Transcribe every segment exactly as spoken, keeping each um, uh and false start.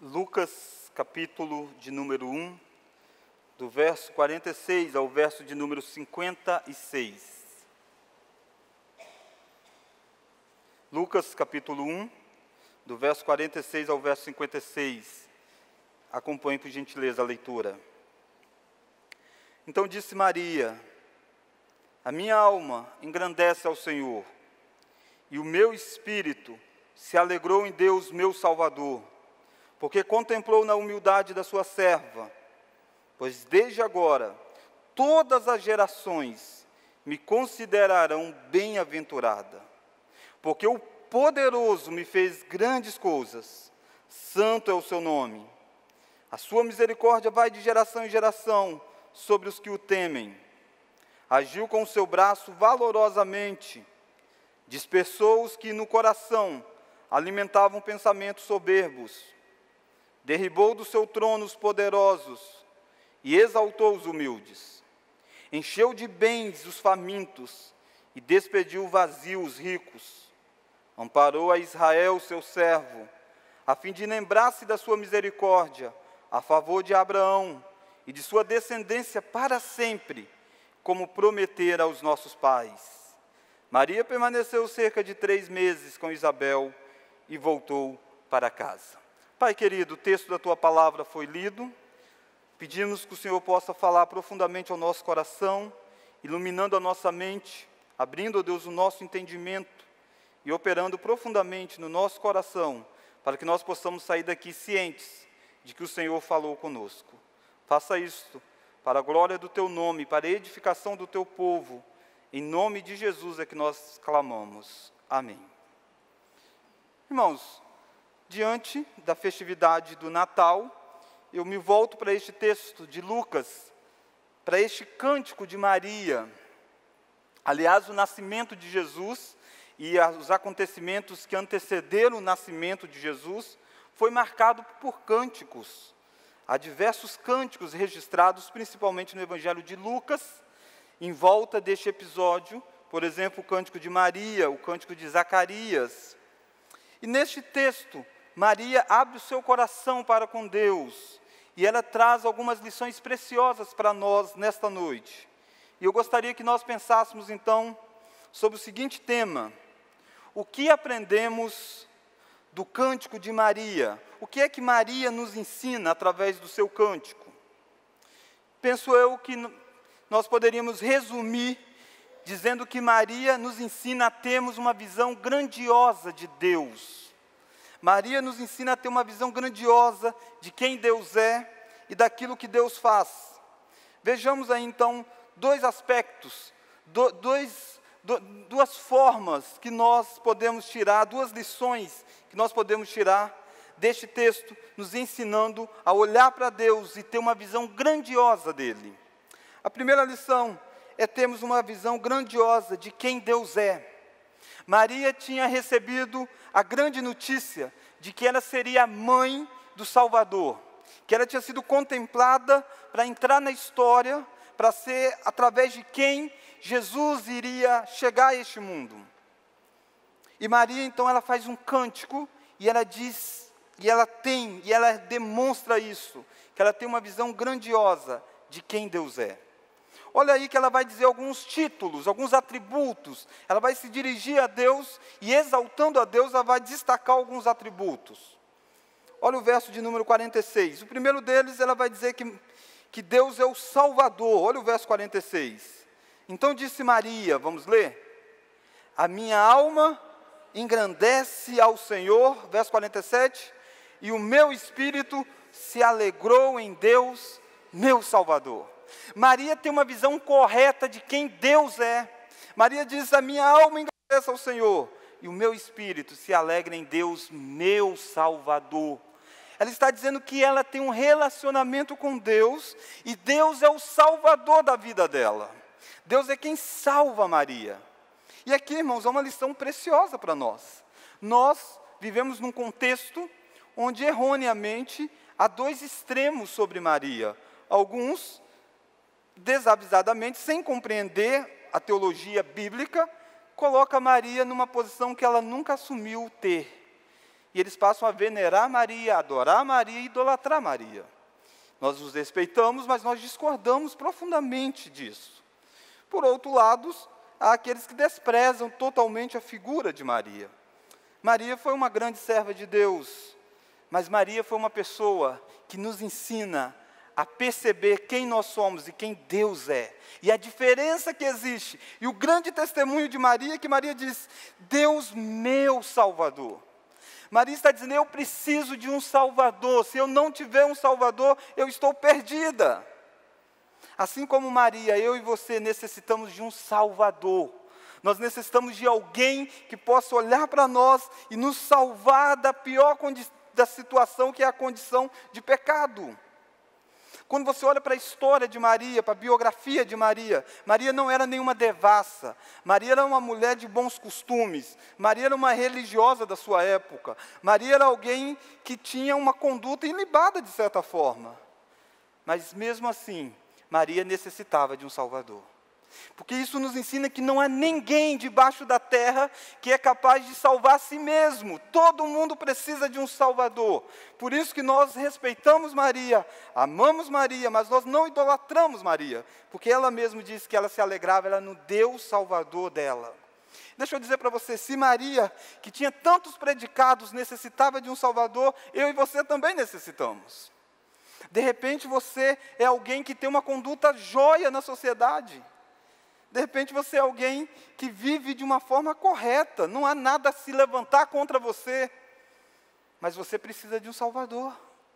Lucas, capítulo de número um, do verso quarenta e seis ao verso de número cinquenta e seis. Lucas, capítulo um, do verso quarenta e seis ao verso cinquenta e seis. Acompanhe, por gentileza, a leitura. Então disse Maria: a minha alma engrandece ao Senhor, e o meu espírito se alegrou em Deus, meu Salvador, porque contemplou na humildade da sua serva, pois desde agora todas as gerações me considerarão bem-aventurada, porque o poderoso me fez grandes coisas, santo é o seu nome. A sua misericórdia vai de geração em geração sobre os que o temem. Agiu com o seu braço valorosamente, dispersou os que no coração alimentavam pensamentos soberbos, derribou do seu trono os poderosos e exaltou os humildes. Encheu de bens os famintos e despediu vazios os ricos. Amparou a Israel, seu servo, a fim de lembrar-se da sua misericórdia a favor de Abraão e de sua descendência para sempre, como prometera aos nossos pais. Maria permaneceu cerca de três meses com Isabel e voltou para casa. Pai querido, o texto da Tua palavra foi lido. Pedimos que o Senhor possa falar profundamente ao nosso coração, iluminando a nossa mente, abrindo, ó Deus, o nosso entendimento e operando profundamente no nosso coração, para que nós possamos sair daqui cientes de que o Senhor falou conosco. Faça isto para a glória do Teu nome, para a edificação do Teu povo. Em nome de Jesus é que nós clamamos. Amém. Irmãos, diante da festividade do Natal, eu me volto para este texto de Lucas, para este cântico de Maria. Aliás, o nascimento de Jesus e os acontecimentos que antecederam o nascimento de Jesus foi marcado por cânticos. Há diversos cânticos registrados, principalmente no Evangelho de Lucas, em volta deste episódio. Por exemplo, o cântico de Maria, o cântico de Zacarias. E neste texto, Maria abre o seu coração para com Deus, e ela traz algumas lições preciosas para nós nesta noite. E eu gostaria que nós pensássemos então sobre o seguinte tema: o que aprendemos do cântico de Maria? O que é que Maria nos ensina através do seu cântico? Penso eu que nós poderíamos resumir dizendo que Maria nos ensina a termos uma visão grandiosa de Deus. Maria nos ensina a ter uma visão grandiosa de quem Deus é e daquilo que Deus faz. Vejamos aí então dois aspectos, do, dois, do, duas formas que nós podemos tirar, duas lições que nós podemos tirar deste texto, nos ensinando a olhar para Deus e ter uma visão grandiosa dele. A primeira lição é termos uma visão grandiosa de quem Deus é. Maria tinha recebido a grande notícia de que ela seria a mãe do Salvador, que ela tinha sido contemplada para entrar na história, para ser através de quem Jesus iria chegar a este mundo. E Maria, então, ela faz um cântico, e ela diz, e ela tem, e ela demonstra isso, que ela tem uma visão grandiosa de quem Deus é. Olha aí que ela vai dizer alguns títulos, alguns atributos. Ela vai se dirigir a Deus e, exaltando a Deus, ela vai destacar alguns atributos. Olha o verso de número quarenta e seis. O primeiro deles, ela vai dizer que, que Deus é o Salvador. Olha o verso quarenta e seis. Então disse Maria, vamos ler? A minha alma engrandece ao Senhor, verso quarenta e sete, e o meu espírito se alegrou em Deus, meu Salvador. Maria tem uma visão correta de quem Deus é. Maria diz: a minha alma engrandece ao Senhor, e o meu espírito se alegra em Deus, meu Salvador. Ela está dizendo que ela tem um relacionamento com Deus, e Deus é o Salvador da vida dela. Deus é quem salva Maria. E aqui, irmãos, é uma lição preciosa para nós. Nós vivemos num contexto onde, erroneamente, há dois extremos sobre Maria. Alguns, desavisadamente, sem compreender a teologia bíblica, coloca Maria numa posição que ela nunca assumiu ter. e eles passam a venerar Maria, adorar Maria e idolatrar Maria. Nós os respeitamos, mas nós discordamos profundamente disso. Por outro lado, há aqueles que desprezam totalmente a figura de Maria. Maria foi uma grande serva de Deus, mas Maria foi uma pessoa que nos ensina a perceber quem nós somos e quem Deus é, e a diferença que existe. E o grande testemunho de Maria é que Maria diz: Deus meu Salvador. Maria está dizendo: eu preciso de um Salvador, se eu não tiver um Salvador, eu estou perdida. Assim como Maria, eu e você necessitamos de um Salvador. Nós necessitamos de alguém que possa olhar para nós e nos salvar da pior condi- da situação, que é a condição de pecado. Quando você olha para a história de Maria, para a biografia de Maria, Maria não era nenhuma devassa, Maria era uma mulher de bons costumes, Maria era uma religiosa da sua época, Maria era alguém que tinha uma conduta ilibada de certa forma. Mas mesmo assim, Maria necessitava de um Salvador. Porque isso nos ensina que não há ninguém debaixo da terra que é capaz de salvar a si mesmo. Todo mundo precisa de um Salvador. Por isso que nós respeitamos Maria, amamos Maria, mas nós não idolatramos Maria. Porque ela mesma disse que ela se alegrava, ela no Deus Salvador dela. Deixa eu dizer para você, se Maria, que tinha tantos predicados, necessitava de um Salvador, eu e você também necessitamos. De repente você é alguém que tem uma conduta jóia na sociedade. De repente você é alguém que vive de uma forma correta, não há nada a se levantar contra você, mas você precisa de um Salvador.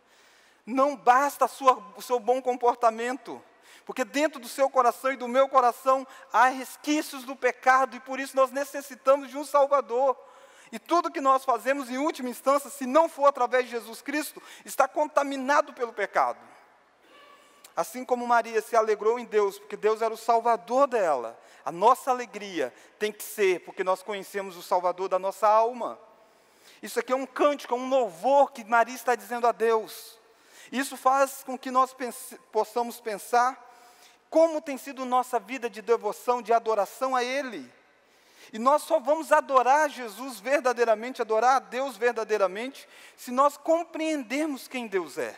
Não basta a sua, o seu bom comportamento, porque dentro do seu coração e do meu coração há resquícios do pecado, e por isso nós necessitamos de um Salvador. E tudo que nós fazemos, em última instância, se não for através de Jesus Cristo, está contaminado pelo pecado. Assim como Maria se alegrou em Deus, porque Deus era o Salvador dela, a nossa alegria tem que ser, porque nós conhecemos o Salvador da nossa alma. Isso aqui é um cântico, é um louvor que Maria está dizendo a Deus. Isso faz com que nós pense, possamos pensar como tem sido nossa vida de devoção, de adoração a Ele. E nós só vamos adorar Jesus verdadeiramente, adorar a Deus verdadeiramente, se nós compreendermos quem Deus é.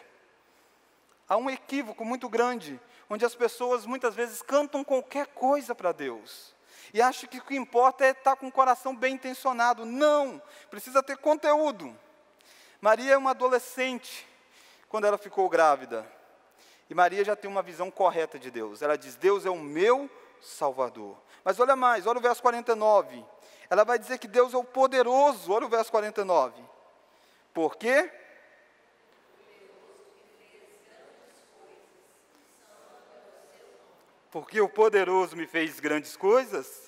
Há um equívoco muito grande, onde as pessoas muitas vezes cantam qualquer coisa para Deus, e acham que o que importa é estar com o coração bem intencionado. Não, precisa ter conteúdo. Maria é uma adolescente, quando ela ficou grávida, e Maria já tem uma visão correta de Deus. Ela diz: Deus é o meu Salvador. Mas olha mais, olha o verso quarenta e nove, ela vai dizer que Deus é o poderoso. Olha o verso quarenta e nove, por quê? Porque o poderoso me fez grandes coisas.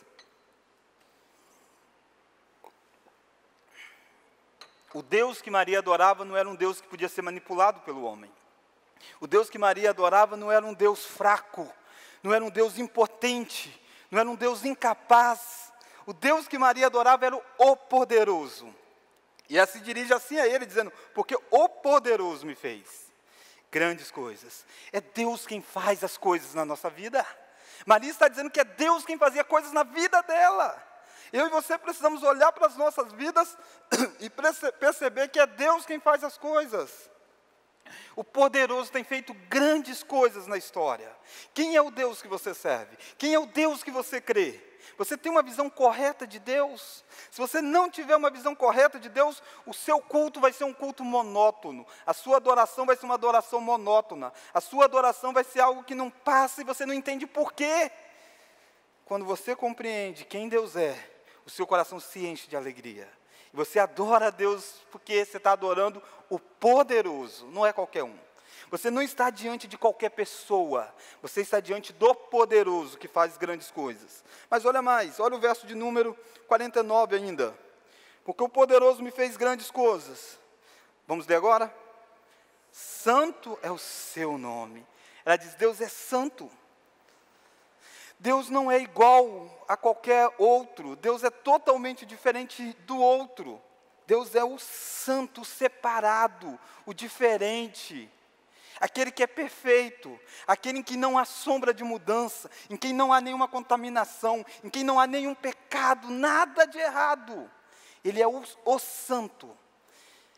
O Deus que Maria adorava não era um Deus que podia ser manipulado pelo homem. O Deus que Maria adorava não era um Deus fraco, não era um Deus impotente, não era um Deus incapaz. O Deus que Maria adorava era o poderoso. E ela se dirige assim a ele, dizendo: porque o poderoso me fez grandes coisas. É Deus quem faz as coisas na nossa vida. Maria está dizendo que é Deus quem fazia coisas na vida dela. Eu e você precisamos olhar para as nossas vidas e perceber que é Deus quem faz as coisas. O poderoso tem feito grandes coisas na história. Quem é o Deus que você serve? Quem é o Deus que você crê? Você tem uma visão correta de Deus? Se você não tiver uma visão correta de Deus, o seu culto vai ser um culto monótono. A sua adoração vai ser uma adoração monótona. A sua adoração vai ser algo que não passa e você não entende por quê. Quando você compreende quem Deus é, o seu coração se enche de alegria. E você adora a Deus porque você está adorando o poderoso, não é qualquer um. Você não está diante de qualquer pessoa, você está diante do poderoso que faz grandes coisas. Mas olha mais, olha o verso de número quarenta e nove ainda. Porque o poderoso me fez grandes coisas. Vamos ler agora? Santo é o seu nome. Ela diz: Deus é santo. Deus não é igual a qualquer outro. Deus é totalmente diferente do outro. Deus é o santo, o separado, o diferente. Aquele que é perfeito, aquele em que não há sombra de mudança, em quem não há nenhuma contaminação, em quem não há nenhum pecado, nada de errado. Ele é o, o santo.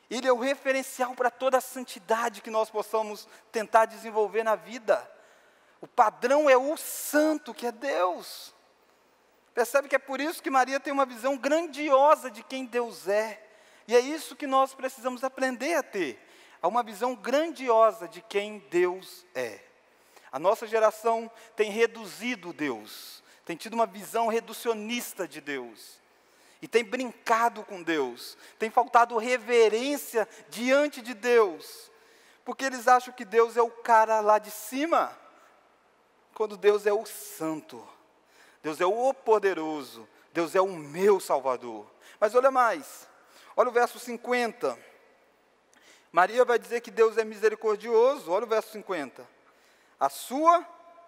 Ele é o referencial para toda a santidade que nós possamos tentar desenvolver na vida. O padrão é o santo, que é Deus. Percebe que é por isso que Maria tem uma visão grandiosa de quem Deus é. E é isso que nós precisamos aprender a ter. Há uma visão grandiosa de quem Deus é. A nossa geração tem reduzido Deus, tem tido uma visão reducionista de Deus, e tem brincado com Deus, tem faltado reverência diante de Deus, porque eles acham que Deus é o cara lá de cima, quando Deus é o santo, Deus é o poderoso, Deus é o meu Salvador. Mas olha mais, olha o verso cinquenta, Maria vai dizer que Deus é misericordioso, olha o verso cinquenta. A sua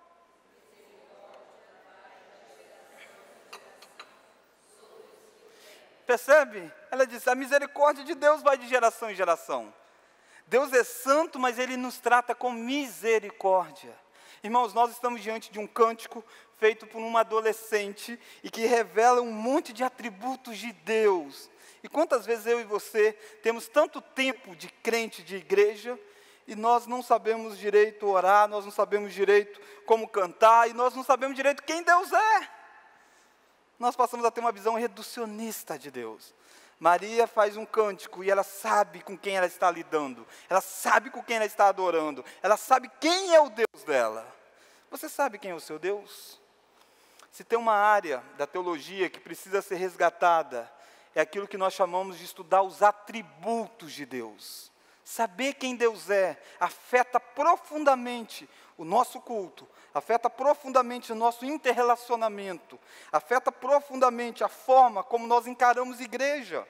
percebe? Ela diz, a misericórdia de Deus vai de geração em geração. Deus é santo, mas Ele nos trata com misericórdia. Irmãos, nós estamos diante de um cântico feito por uma adolescente e que revela um monte de atributos de Deus. E quantas vezes eu e você temos tanto tempo de crente, de igreja, e nós não sabemos direito orar, nós não sabemos direito como cantar, e nós não sabemos direito quem Deus é. Nós passamos a ter uma visão reducionista de Deus. Maria faz um cântico e ela sabe com quem ela está lidando, ela sabe com quem ela está adorando, ela sabe quem é o Deus dela. Você sabe quem é o seu Deus? Se tem uma área da teologia que precisa ser resgatada, é aquilo que nós chamamos de estudar os atributos de Deus. Saber quem Deus é afeta profundamente o nosso culto, afeta profundamente o nosso interrelacionamento, afeta profundamente a forma como nós encaramos igreja.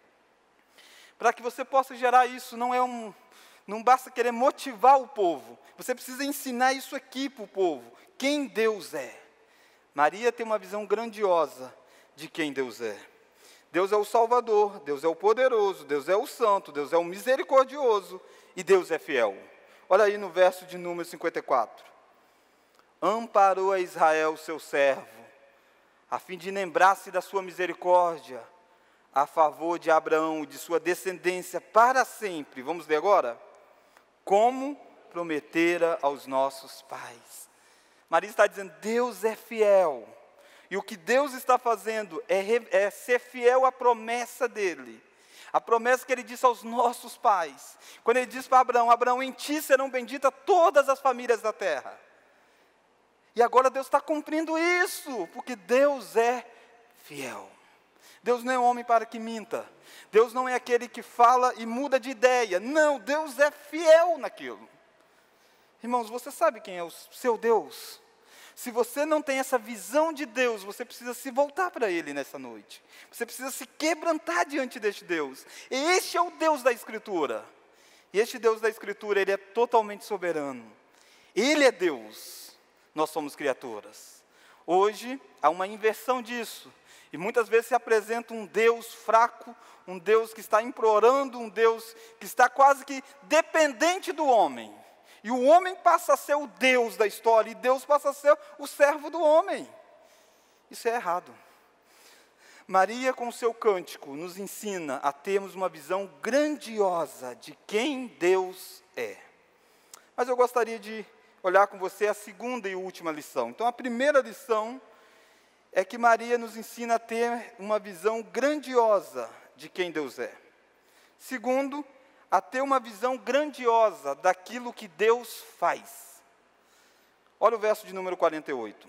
Para que você possa gerar isso, não é um, não basta querer motivar o povo, você precisa ensinar isso aqui para o povo, quem Deus é. Maria tem uma visão grandiosa de quem Deus é. Deus é o Salvador, Deus é o poderoso, Deus é o santo, Deus é o misericordioso e Deus é fiel. Olha aí no verso de número cinquenta e quatro. Amparou a Israel, seu servo, a fim de lembrar-se da sua misericórdia, a favor de Abraão e de sua descendência para sempre. Vamos ler agora? Como prometera aos nossos pais. Maria está dizendo, Deus é fiel. E o que Deus está fazendo é, é ser fiel à promessa dEle. A promessa que Ele disse aos nossos pais. Quando Ele disse para Abraão, Abraão, em ti serão benditas todas as famílias da terra. E agora Deus está cumprindo isso, porque Deus é fiel. Deus não é homem para que minta. Deus não é aquele que fala e muda de ideia. Não, Deus é fiel naquilo. Irmãos, você sabe quem é o seu Deus? Se você não tem essa visão de Deus, você precisa se voltar para Ele nessa noite. Você precisa se quebrantar diante deste Deus. E este é o Deus da Escritura. E este Deus da Escritura, Ele é totalmente soberano. Ele é Deus. Nós somos criaturas. Hoje, há uma inversão disso. E muitas vezes se apresenta um Deus fraco, um Deus que está implorando, um Deus que está quase que dependente do homem. E o homem passa a ser o Deus da história, e Deus passa a ser o servo do homem. Isso é errado. Maria, com o seu cântico, nos ensina a termos uma visão grandiosa de quem Deus é. Mas eu gostaria de olhar com você a segunda e última lição. Então, a primeira lição é que Maria nos ensina a ter uma visão grandiosa de quem Deus é. Segundo, a ter uma visão grandiosa daquilo que Deus faz. Olha o verso de número quarenta e oito.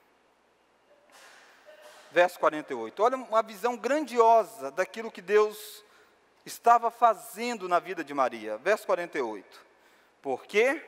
Verso quarenta e oito. Olha uma visão grandiosa daquilo que Deus estava fazendo na vida de Maria. Verso quarenta e oito. Por quê?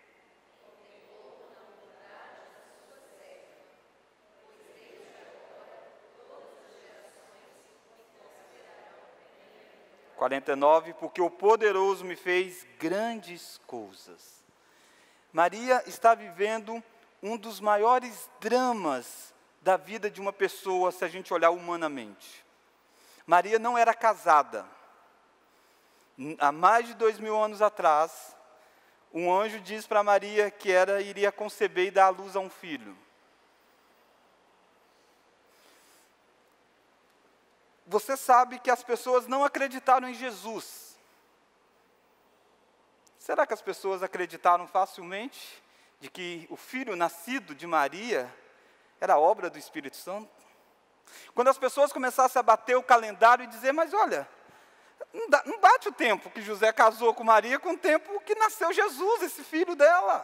quarenta e nove, porque o poderoso me fez grandes coisas. Maria está vivendo um dos maiores dramas da vida de uma pessoa, se a gente olhar humanamente. Maria não era casada. Há mais de dois mil anos atrás, um anjo diz para Maria que ela iria conceber e dar à luz a um filho. Você sabe que as pessoas não acreditaram em Jesus. Será que as pessoas acreditaram facilmente de que o filho nascido de Maria era obra do Espírito Santo? Quando as pessoas começassem a bater o calendário e dizer, mas olha, não, dá, não bate o tempo que José casou com Maria com o tempo que nasceu Jesus, esse filho dela.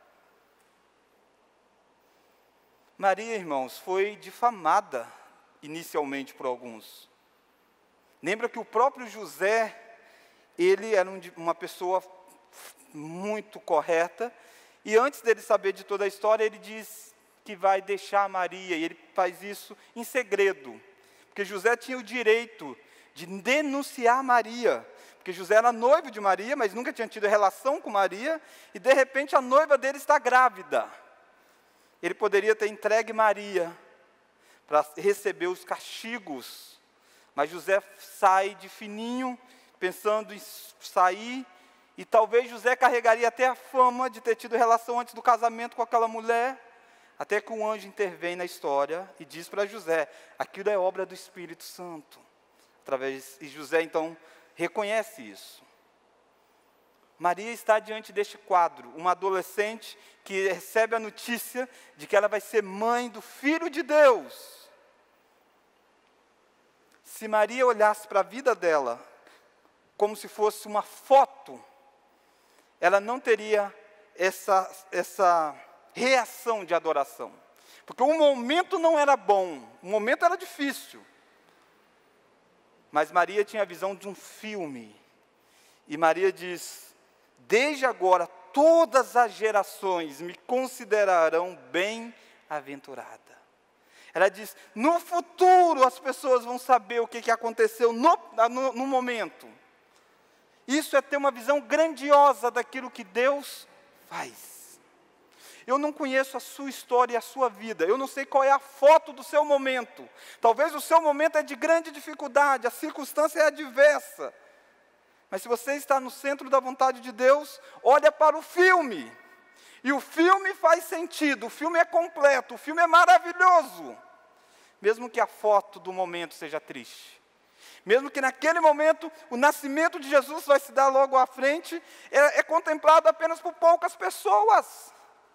Maria, irmãos, foi difamada inicialmente por alguns. Lembra que o próprio José, ele era um, uma pessoa muito correta, e antes dele saber de toda a história, ele diz que vai deixar Maria, e ele faz isso em segredo, porque José tinha o direito de denunciar Maria, porque José era noivo de Maria, mas nunca tinha tido relação com Maria, e de repente a noiva dele está grávida. Ele poderia ter entregue Maria para receber os castigos, mas José sai de fininho, pensando em sair, e talvez José carregaria até a fama de ter tido relação antes do casamento com aquela mulher, até que um anjo intervém na história e diz para José, aquilo é obra do Espírito Santo. Através, e José então reconhece isso. Maria está diante deste quadro, uma adolescente que recebe a notícia de que ela vai ser mãe do Filho de Deus. Se Maria olhasse para a vida dela como se fosse uma foto, ela não teria essa, essa reação de adoração. Porque o momento não era bom, o momento era difícil. Mas Maria tinha a visão de um filme. E Maria diz, desde agora todas as gerações me considerarão bem-aventurada. Ela diz, no futuro as pessoas vão saber o que, que aconteceu no, no, no momento. Isso é ter uma visão grandiosa daquilo que Deus faz. Eu não conheço a sua história e a sua vida. Eu não sei qual é a foto do seu momento. Talvez o seu momento é de grande dificuldade, a circunstância é adversa. Mas se você está no centro da vontade de Deus, olha para o filme. E o filme faz sentido, o filme é completo, o filme é maravilhoso. Mesmo que a foto do momento seja triste. Mesmo que naquele momento o nascimento de Jesus vai se dar logo à frente, é, é contemplado apenas por poucas pessoas.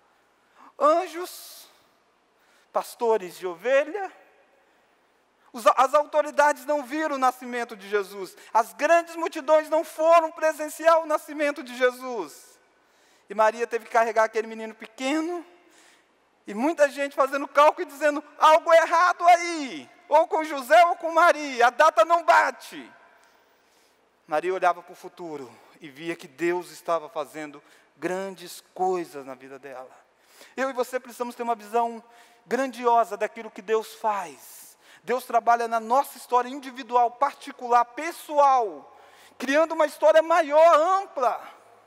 Anjos, pastores de ovelha. Os, as autoridades não viram o nascimento de Jesus. As grandes multidões não foram presenciar o nascimento de Jesus. E Maria teve que carregar aquele menino pequeno. E muita gente fazendo cálculo e dizendo, algo errado aí. Ou com José ou com Maria, a data não bate. Maria olhava para o futuro e via que Deus estava fazendo grandes coisas na vida dela. Eu e você precisamos ter uma visão grandiosa daquilo que Deus faz. Deus trabalha na nossa história individual, particular, pessoal, criando uma história maior, ampla.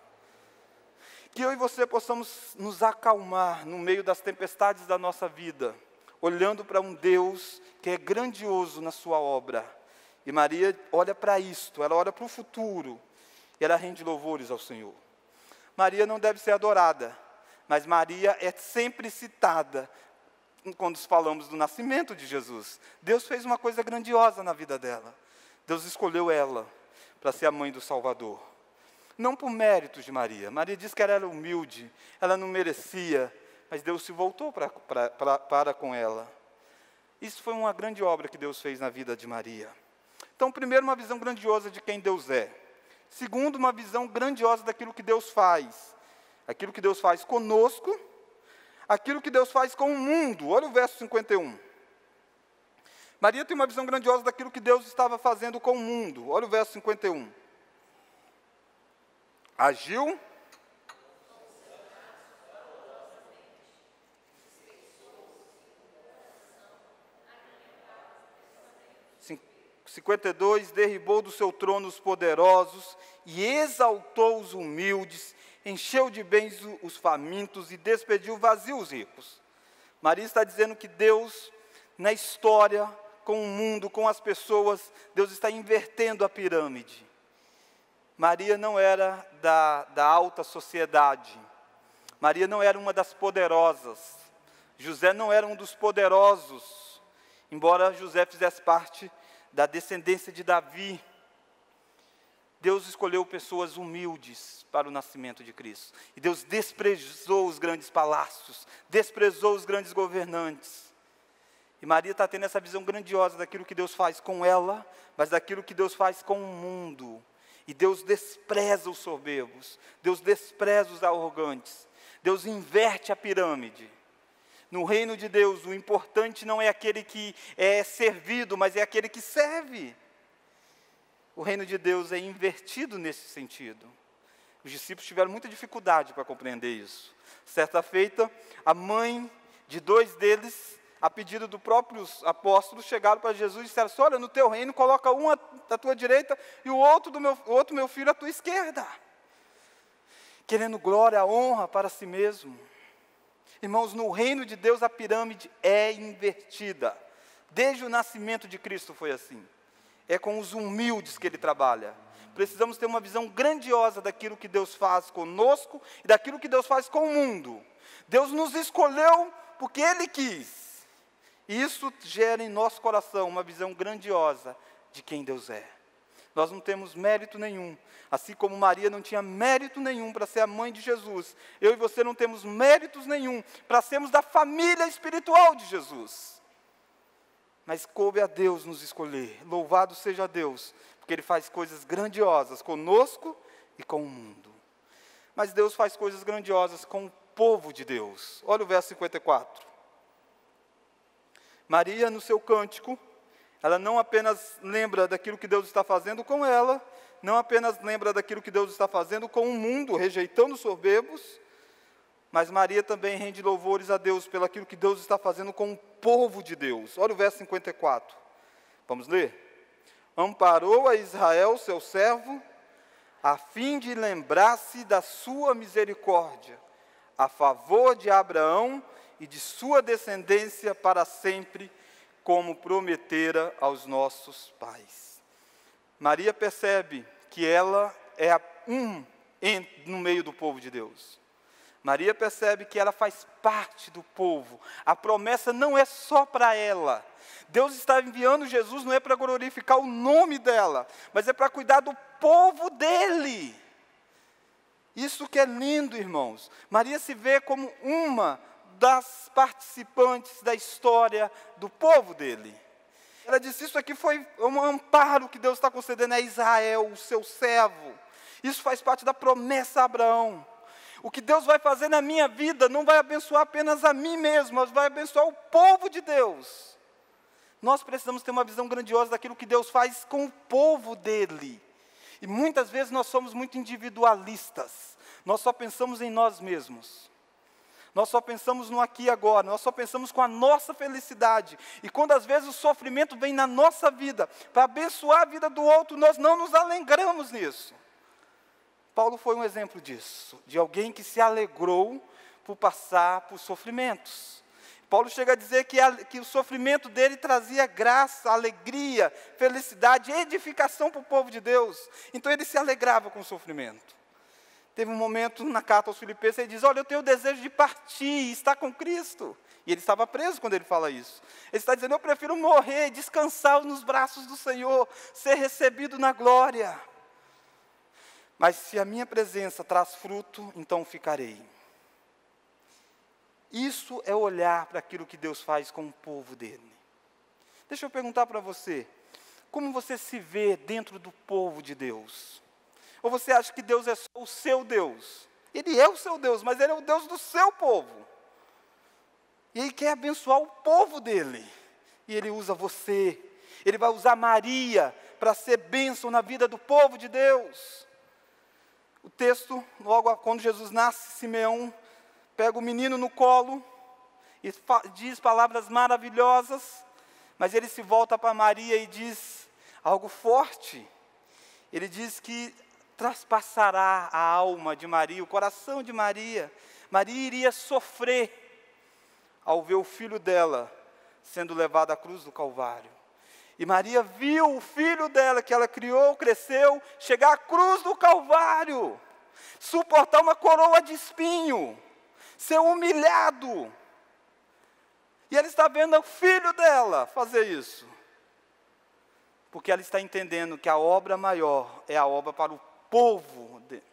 Que eu e você possamos nos acalmar no meio das tempestades da nossa vida, olhando para um Deus que é grandioso na sua obra. E Maria olha para isto, ela olha para o futuro, e ela rende louvores ao Senhor. Maria não deve ser adorada, mas Maria é sempre citada quando falamos do nascimento de Jesus. Deus fez uma coisa grandiosa na vida dela. Deus escolheu ela para ser a mãe do Salvador. Não por méritos de Maria. Maria diz que ela era humilde, ela não merecia, mas Deus se voltou pra, pra, pra, para com ela. Isso foi uma grande obra que Deus fez na vida de Maria. Então, primeiro, uma visão grandiosa de quem Deus é. Segundo, uma visão grandiosa daquilo que Deus faz. Aquilo que Deus faz conosco, aquilo que Deus faz com o mundo. Olha o verso cinquenta e um. Maria tem uma visão grandiosa daquilo que Deus estava fazendo com o mundo. Olha o verso cinquenta e um. Agiu cinquenta e dois, derribou do seu trono os poderosos e exaltou os humildes, encheu de bens os famintos e despediu vazios os ricos. Maria está dizendo que Deus, na história, com o mundo, com as pessoas, Deus está invertendo a pirâmide. Maria não era da, da alta sociedade. Maria não era uma das poderosas. José não era um dos poderosos, embora José fizesse parte da descendência de Davi. Deus escolheu pessoas humildes para o nascimento de Cristo. E Deus desprezou os grandes palácios, desprezou os grandes governantes. E Maria está tendo essa visão grandiosa daquilo que Deus faz com ela, mas daquilo que Deus faz com o mundo. E Deus despreza os soberbos, Deus despreza os arrogantes, Deus inverte a pirâmide. No reino de Deus, o importante não é aquele que é servido, mas é aquele que serve. O reino de Deus é invertido nesse sentido. Os discípulos tiveram muita dificuldade para compreender isso. Certa feita, a mãe de dois deles, a pedido dos próprios apóstolos, chegaram para Jesus e disseram assim: olha, no teu reino coloca um à tua direita e o outro, do meu, outro meu filho à tua esquerda. Querendo glória, honra para si mesmo. Irmãos, no reino de Deus a pirâmide é invertida. Desde o nascimento de Cristo foi assim. É com os humildes que Ele trabalha. Precisamos ter uma visão grandiosa daquilo que Deus faz conosco e daquilo que Deus faz com o mundo. Deus nos escolheu porque Ele quis. E isso gera em nosso coração uma visão grandiosa de quem Deus é. Nós não temos mérito nenhum. Assim como Maria não tinha mérito nenhum para ser a mãe de Jesus, eu e você não temos méritos nenhum para sermos da família espiritual de Jesus. Mas coube a Deus nos escolher. Louvado seja Deus, porque Ele faz coisas grandiosas conosco e com o mundo. Mas Deus faz coisas grandiosas com o povo de Deus. Olha o verso cinquenta e quatro. Maria, no seu cântico, ela não apenas lembra daquilo que Deus está fazendo com ela, não apenas lembra daquilo que Deus está fazendo com o mundo, rejeitando os soberbos, mas Maria também rende louvores a Deus pelo aquilo que Deus está fazendo com o povo de Deus. Olha o verso cinquenta e quatro. Vamos ler? Amparou a Israel, seu servo, a fim de lembrar-se da sua misericórdia, a favor de Abraão e de sua descendência para sempre, como prometera aos nossos pais. Maria percebe que ela é a um em, no meio do povo de Deus. Maria percebe que ela faz parte do povo. A promessa não é só para ela. Deus está enviando Jesus, não é para glorificar o nome dela, mas é para cuidar do povo dele. Isso que é lindo, irmãos. Maria se vê como uma das participantes da história do povo dele. Ela disse, isso aqui foi um amparo que Deus está concedendo a Israel, o seu servo. Isso faz parte da promessa a Abraão. O que Deus vai fazer na minha vida não vai abençoar apenas a mim mesmo, mas vai abençoar o povo de Deus. Nós precisamos ter uma visão grandiosa daquilo que Deus faz com o povo dele. E muitas vezes nós somos muito individualistas. Nós só pensamos em nós mesmos. Nós só pensamos no aqui e agora, nós só pensamos com a nossa felicidade. E quando às vezes o sofrimento vem na nossa vida, para abençoar a vida do outro, nós não nos alegramos nisso. Paulo foi um exemplo disso, de alguém que se alegrou por passar por sofrimentos. Paulo chega a dizer que, a, que o sofrimento dele trazia graça, alegria, felicidade, edificação para o povo de Deus. Então ele se alegrava com o sofrimento. Teve um momento na carta aos Filipenses, ele diz, olha, eu tenho o desejo de partir e estar com Cristo. E ele estava preso quando ele fala isso. Ele está dizendo, eu prefiro morrer, descansar nos braços do Senhor, ser recebido na glória. Mas se a minha presença traz fruto, então ficarei. Isso é olhar para aquilo que Deus faz com o povo dele. Deixa eu perguntar para você, como você se vê dentro do povo de Deus? Ou você acha que Deus é só o seu Deus? Ele é o seu Deus, mas Ele é o Deus do seu povo. E Ele quer abençoar o povo dele. E Ele usa você. Ele vai usar Maria para ser bênção na vida do povo de Deus. O texto, logo quando Jesus nasce, Simeão pega o menino no colo e diz palavras maravilhosas, mas ele se volta para Maria e diz algo forte. Ele diz que traspassará a alma de Maria, o coração de Maria. Maria iria sofrer ao ver o filho dela sendo levado à cruz do Calvário. E Maria viu o filho dela, que ela criou, cresceu, chegar à cruz do Calvário, suportar uma coroa de espinho, ser humilhado. E ela está vendo o filho dela fazer isso. porque ela está entendendo que a obra maior é a obra para o povo dele.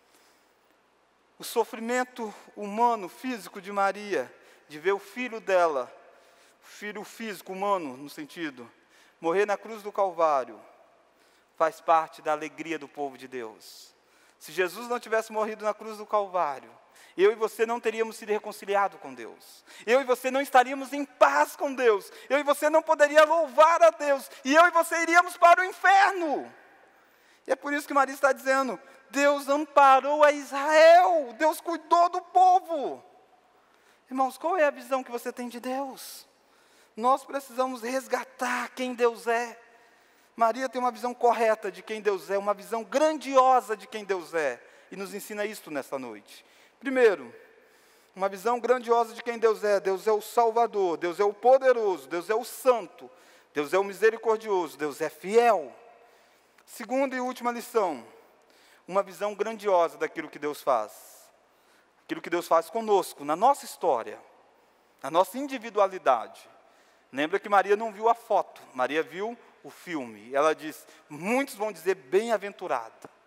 O sofrimento humano, físico de Maria, de ver o filho dela, filho físico, humano, no sentido, morrer na cruz do Calvário, faz parte da alegria do povo de Deus. Se Jesus não tivesse morrido na cruz do Calvário, eu e você não teríamos sido reconciliados com Deus. Eu e você não estaríamos em paz com Deus. Eu e você não poderia louvar a Deus. E eu e você iríamos para o inferno. E é por isso que Maria está dizendo, Deus amparou a Israel. Deus cuidou do povo. Irmãos, qual é a visão que você tem de Deus? Nós precisamos resgatar quem Deus é. Maria tem uma visão correta de quem Deus é, uma visão grandiosa de quem Deus é. E nos ensina isto nesta noite. Primeiro, uma visão grandiosa de quem Deus é. Deus é o Salvador, Deus é o poderoso, Deus é o santo, Deus é o misericordioso, Deus é fiel. Segunda e última lição, uma visão grandiosa daquilo que Deus faz. Aquilo que Deus faz conosco, na nossa história, na nossa individualidade. Lembra que Maria não viu a foto, Maria viu o filme. Ela diz, muitos vão dizer bem-aventurada.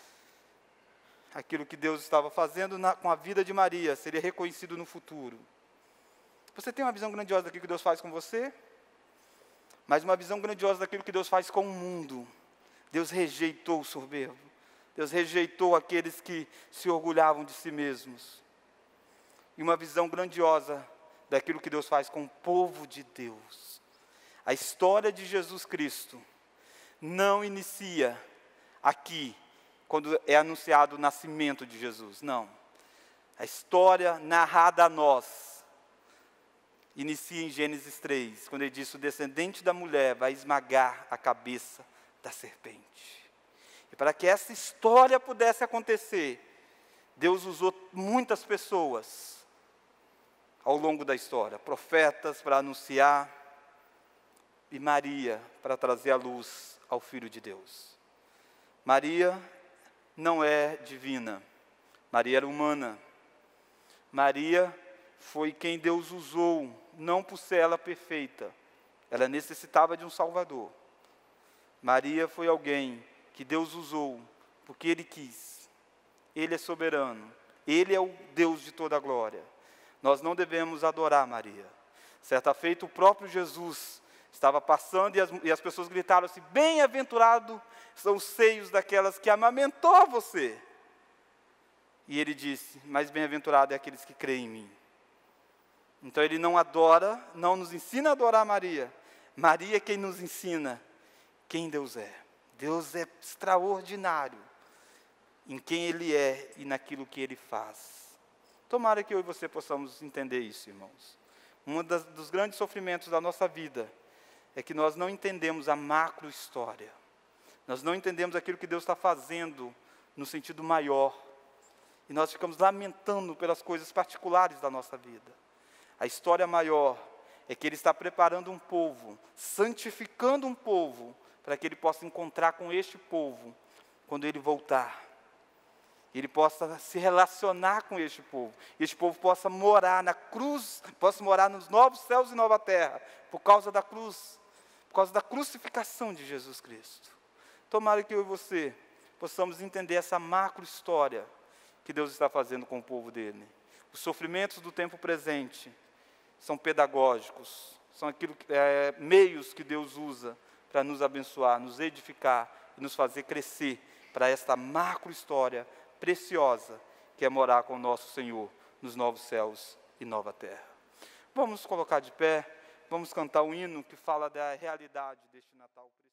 Aquilo que Deus estava fazendo na, com a vida de Maria, seria reconhecido no futuro. Você tem uma visão grandiosa daquilo que Deus faz com você? Mas uma visão grandiosa daquilo que Deus faz com o mundo. Deus rejeitou o soberbo. Deus rejeitou aqueles que se orgulhavam de si mesmos. E uma visão grandiosa daquilo que Deus faz com o povo de Deus. A história de Jesus Cristo não inicia aqui, quando é anunciado o nascimento de Jesus, não. A história narrada a nós inicia em Gênesis três, quando ele diz, o descendente da mulher vai esmagar a cabeça da serpente. E para que essa história pudesse acontecer, Deus usou muitas pessoas ao longo da história, profetas para anunciar, e Maria para trazer a luz ao Filho de Deus. Maria não é divina, Maria era humana. Maria foi quem Deus usou, não por ser ela perfeita, ela necessitava de um Salvador. Maria foi alguém que Deus usou, porque Ele quis. Ele é soberano, Ele é o Deus de toda a glória. Nós não devemos adorar Maria. Certa feita, o próprio Jesus estava passando e as, e as pessoas gritaram assim, bem-aventurado são os seios daquelas que amamentou você. E ele disse, mas bem-aventurado é aqueles que creem em mim. Então ele não adora, não nos ensina a adorar Maria. Maria é quem nos ensina quem Deus é. Deus é extraordinário em quem Ele é e naquilo que Ele faz. Tomara que eu e você possamos entender isso, irmãos. Um das, dos grandes sofrimentos da nossa vida é que nós não entendemos a macro história. Nós não entendemos aquilo que Deus está fazendo no sentido maior. E nós ficamos lamentando pelas coisas particulares da nossa vida. A história maior é que Ele está preparando um povo, santificando um povo, para que Ele possa encontrar com este povo, quando Ele voltar. Ele possa se relacionar com este povo. E este povo possa morar na cruz, possa morar nos novos céus e nova terra, por causa da cruz, por causa da crucificação de Jesus Cristo. Tomara que eu e você possamos entender essa macro história que Deus está fazendo com o povo dele. Os sofrimentos do tempo presente são pedagógicos, são aquilo que, é, meios que Deus usa para nos abençoar, nos edificar e nos fazer crescer para esta macro história preciosa que é morar com o nosso Senhor nos novos céus e nova terra. Vamos colocar de pé, vamos cantar um hino que fala da realidade deste Natal precioso.